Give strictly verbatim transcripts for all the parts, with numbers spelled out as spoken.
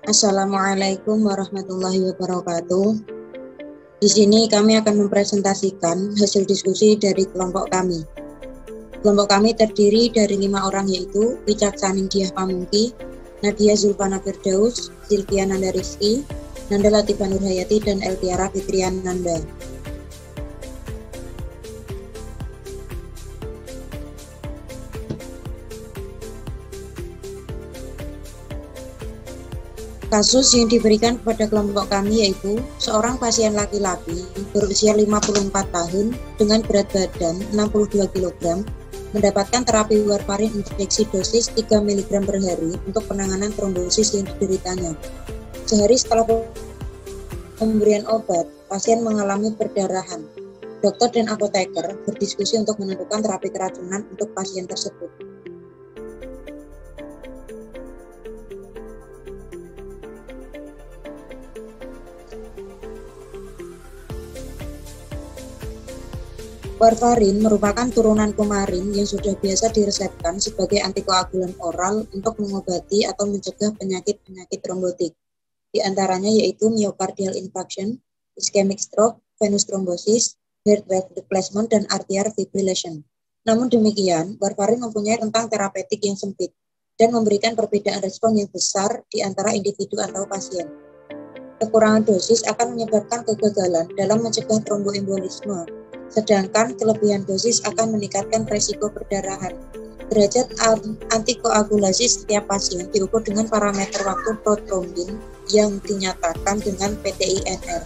Assalamualaikum warahmatullahi wabarakatuh. Di sini kami akan mempresentasikan hasil diskusi dari kelompok kami. Kelompok kami terdiri dari lima orang, yaitu Wicaksaning Diah Pamungki, Nadia Zulfana Firdaus, Sylvia Nanda Rizky, Nanda Latifah Nurhayati, dan Eltiara Fitrian Nanda. Kasus yang diberikan kepada kelompok kami yaitu seorang pasien laki-laki berusia lima puluh empat tahun dengan berat badan enam puluh dua kilogram mendapatkan terapi warfarin injeksi dosis tiga miligram per hari untuk penanganan trombosis yang dideritanya. Sehari setelah pemberian obat, pasien mengalami perdarahan. Dokter dan apoteker berdiskusi untuk menentukan terapi keracunan untuk pasien tersebut. Warfarin merupakan turunan kumarin yang sudah biasa diresepkan sebagai antikoagulan oral untuk mengobati atau mencegah penyakit-penyakit trombotik. Di antaranya yaitu myocardial infarction, ischemic stroke, venous thrombosis, heart valve replacement, dan atrial fibrillation. Namun demikian, warfarin mempunyai rentang terapeutik yang sempit dan memberikan perbedaan respon yang besar di antara individu atau pasien. Kekurangan dosis akan menyebabkan kegagalan dalam mencegah tromboembolisme, sedangkan kelebihan dosis akan meningkatkan resiko perdarahan. Derajat antikoagulasi setiap pasien diukur dengan parameter waktu protrombin yang dinyatakan dengan P T I N R.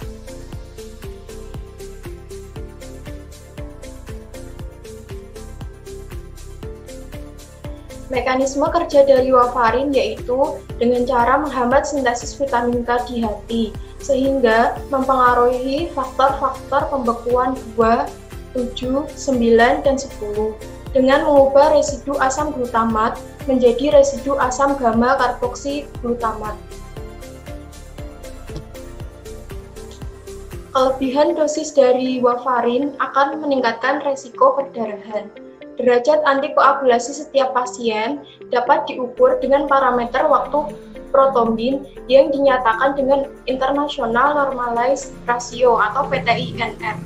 Mekanisme kerja dari warfarin yaitu dengan cara menghambat sintesis vitamin K di hati, sehingga mempengaruhi faktor-faktor pembekuan dua, tujuh, sembilan, dan sepuluh dengan mengubah residu asam glutamat menjadi residu asam gamma karboksi glutamat. Kelebihan dosis dari warfarin akan meningkatkan resiko perdarahan. Derajat antikoagulasi setiap pasien dapat diukur dengan parameter waktu protrombin yang dinyatakan dengan International Normalized Ratio atau P T I N R.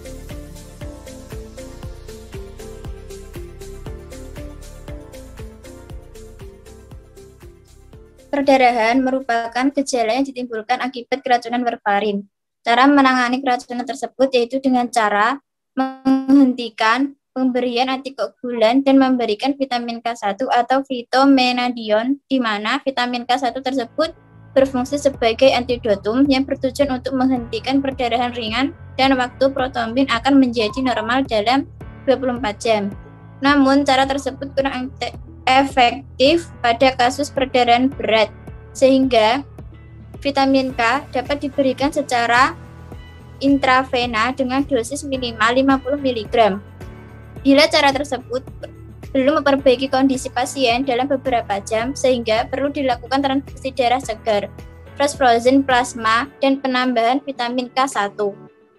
Perdarahan merupakan gejala yang ditimbulkan akibat keracunan warfarin. Cara menangani keracunan tersebut yaitu dengan cara menghentikan pemberian antikoagulan dan memberikan vitamin K satu atau fitomenadion, di mana vitamin K satu tersebut berfungsi sebagai antidotum yang bertujuan untuk menghentikan perdarahan ringan dan waktu protrombin akan menjadi normal dalam dua puluh empat jam. Namun, cara tersebut kurang efektif pada kasus perdarahan berat, sehingga vitamin K dapat diberikan secara intravena dengan dosis minimal lima puluh miligram. Bila cara tersebut belum memperbaiki kondisi pasien dalam beberapa jam, sehingga perlu dilakukan transfusi darah segar, fresh frozen plasma, dan penambahan vitamin K satu.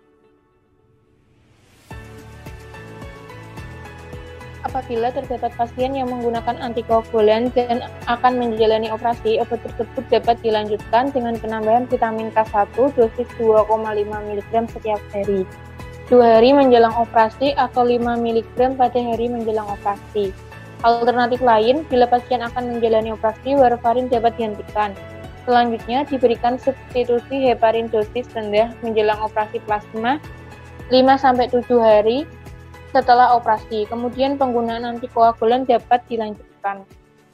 Apabila terdapat pasien yang menggunakan antikoagulan dan akan menjalani operasi, obat tersebut dapat dilanjutkan dengan penambahan vitamin K satu dosis dua koma lima miligram setiap hari. Dua hari menjelang operasi atau lima miligram pada hari menjelang operasi. Alternatif lain, bila pasien akan menjalani operasi, warfarin dapat dihentikan. Selanjutnya, diberikan substitusi heparin dosis rendah menjelang operasi plasma lima sampai tujuh hari setelah operasi. Kemudian penggunaan antikoagulan dapat dilanjutkan.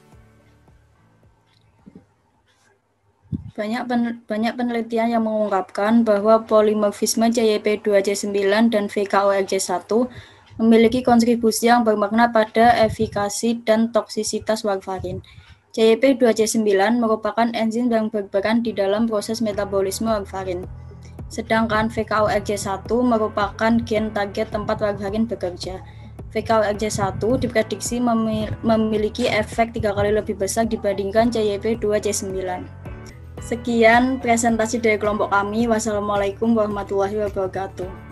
Banyak, pen, banyak penelitian yang mengungkapkan bahwa polimorfisme C Y P dua C sembilan dan V K O L C satu memiliki kontribusi yang bermakna pada efikasi dan toksisitas warfarin. C Y P dua C sembilan merupakan enzim yang berperan di dalam proses metabolisme warfarin, sedangkan V K O L C satu merupakan gen target tempat warfarin bekerja. V K O L C satu diprediksi memiliki efek tiga kali lebih besar dibandingkan C Y P dua C sembilan. Sekian presentasi dari kelompok kami. Wassalamualaikum warahmatullahi wabarakatuh.